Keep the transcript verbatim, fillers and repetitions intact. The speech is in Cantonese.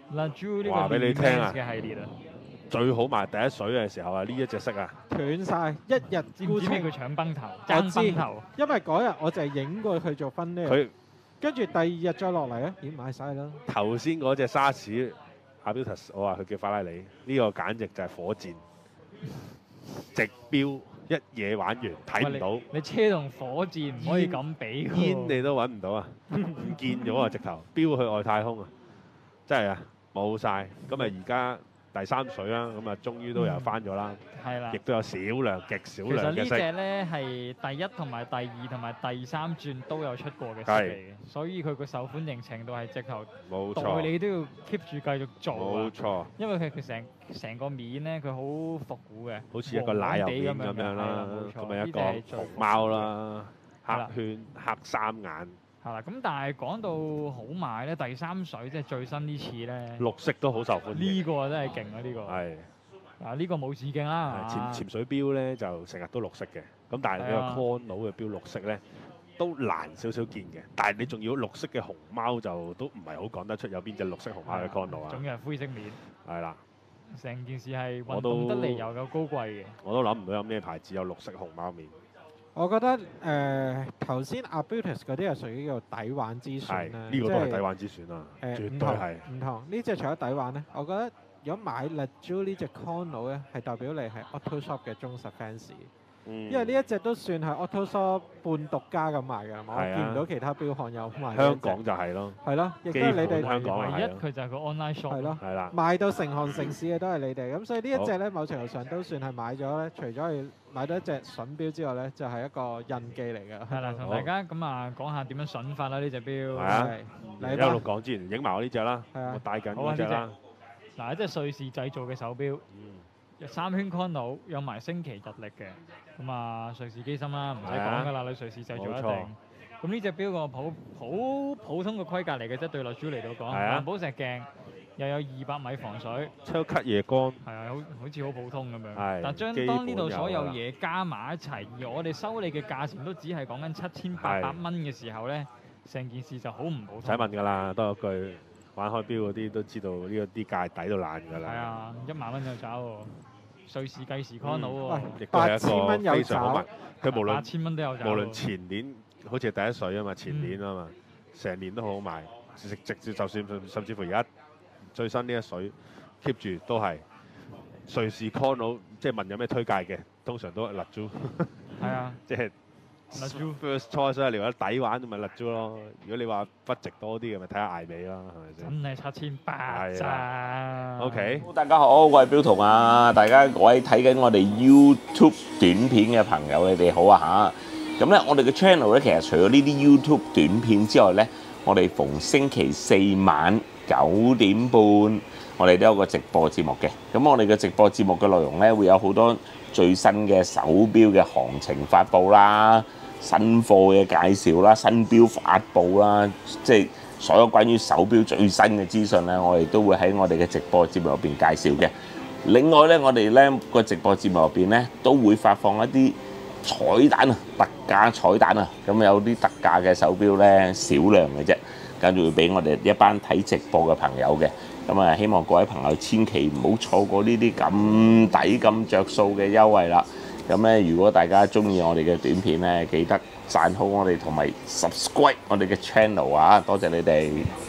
LaJoule 呢個話俾你聽啊 Lemans 嘅系列啊， 最好賣第一水嘅時候啊，呢一隻色啊， 斷晒，一日知唔知咩叫搶崩頭？ 我爭知崩頭， 因為嗰日我就係影過佢做分呢， 佢跟住第二日再落嚟咧，已經買晒啦。 頭先嗰隻沙士 Abiltus，我話佢叫法拉利，呢、個簡直就係火箭，直標一嘢玩完睇唔到， 你你車同火箭唔可以咁比㗎喎煙你都揾唔到啊，唔見咗啊，直頭飆去外太空啊，真係啊冇晒。咁啊而家第三水啦，咁啊終於都有翻咗啦， 係啦亦。都有少量極少其實呢量嘅色， 只咧係第一同埋第二同埋第三轉都有出過嘅色係嚟嘅，所以佢個受歡迎程度係直頭代冇錯理都要 keep 住繼續做啊。 冇錯， 因為佢佢成成個面咧，佢好復古嘅， 好似一個奶油面黃黃地咁樣啦， 係啦冇錯咁啊一個呢隻係最熊貓啦， 係啦黑圈黑三眼， 係啦。咁但係講到好賣咧，第三水即係最新呢次咧， 綠色都好受歡迎， 呢個真係勁啊！呢個係。 啊呢個冇止境啦， 潛潛水標咧就成日都綠色嘅，咁但係你係啊個 con 佬嘅標綠色咧都難少少見嘅，但係你仲要綠色嘅熊貓就都唔係好講得出有邊隻綠色熊貓嘅 con 佬啊仲，要係灰色面， 係啦， 成件事係運我都動得嚟又夠高貴嘅。 我都諗唔到有咩牌子有綠色熊貓面， 我覺得誒頭先 Abiltus 嗰啲係屬於叫底玩之選係啦， 呢個都係即底玩之選啊， 誒絕對唔同係， 唔同。呢只除咗底玩咧，我覺得如果買 LaJoule 呢只 con 佬咧，係代表你係 Auto Shop 嘅忠實 fans， 因因為呢一隻都算係 Auto Shop 半獨家咁賣㗎，我係啊見唔到其他標行有賣呢一隻。 香港就係咯， 係咯，亦都係你基本哋香港係唯一佢就係個 online shop 係咯。 係啦， 賣到成行成市嘅都係你哋，咁所以呢一隻咧，某程度上都算係買咗咧，除咗係買到一隻筍標之外咧，就係一個印記嚟嘅。 係啦，同好大家咁啊講下點樣筍法啦呢只標。 係啊係嚟吧， 一路講之前影埋我呢只啦， 係啊我戴緊好啊呢只啦， 嗱，即係瑞士製造嘅手標， 嗯三圈 con 佬，有埋星期日曆嘅。咁啊，瑞士機芯啦，唔使講㗎啦，你瑞士製造一冇錯定。咁呢只標個普普普通嘅規格嚟嘅啫，對LaJoule嚟到講， 係啊環保石鏡，又有二百米防水， 超級夜光， 係啊，好好似好普通咁樣。 係但將基當呢度本有所有㗎啦嘢加埋一齊，而我哋收你嘅價錢都只係講緊七千八百蚊嘅時候咧，成件事就好唔普唔使通。 問㗎啦，都有句玩開標嗰啲都知道呢個啲價抵到爛㗎係啦。 啊，一萬蚊就找喎，瑞士計時 con 佬喎， 亦都係八千一蚊有個非常好找賣。佢無論八千蚊都有找喎。 無論前年好似係第一水啊嘛，前年啊嘛，成年都好好賣，直直接就算甚至乎而家最新呢一水 keep 住都係瑞士 con 佬，即係問有咩推介嘅，通常都係 LaJoule， 係啊即係 LaJoule first choice 啦。你話抵玩咁咪 LaJoule咯，如果你話不值多啲嘅咪睇下艾美啦，係咪先真係七千八係咋。 ？OK。 大家好，我係標彤啊！大家各位睇緊我哋 YouTube 短片嘅朋友，你哋好啊嚇！咁咧，我哋嘅 channel 咧，其實除咗呢啲 YouTube 短片之外咧，我哋逢星期四晚九點半，我哋都有個直播節目嘅。咁我哋嘅直播節目嘅內容咧，會有好多最新嘅手錶嘅行情發布啦、新貨嘅介紹啦、新錶發布啦，即係所有關於手錶最新嘅資訊咧，我哋都會喺我哋嘅直播節目入邊介紹嘅。另外咧，我哋咧個直播節目入邊咧都會發放一啲彩蛋啊，特價彩蛋啊，咁有啲特價嘅手錶咧少量嘅啫，跟住會俾我哋一班睇直播嘅朋友嘅。咁啊，希望各位朋友千祈唔好錯過呢啲咁抵咁着數嘅優惠啦。咁咧，如果大家中意我哋嘅短片咧，記得讚好我哋同埋 subscribe 我哋嘅 channel 啊！多謝你哋。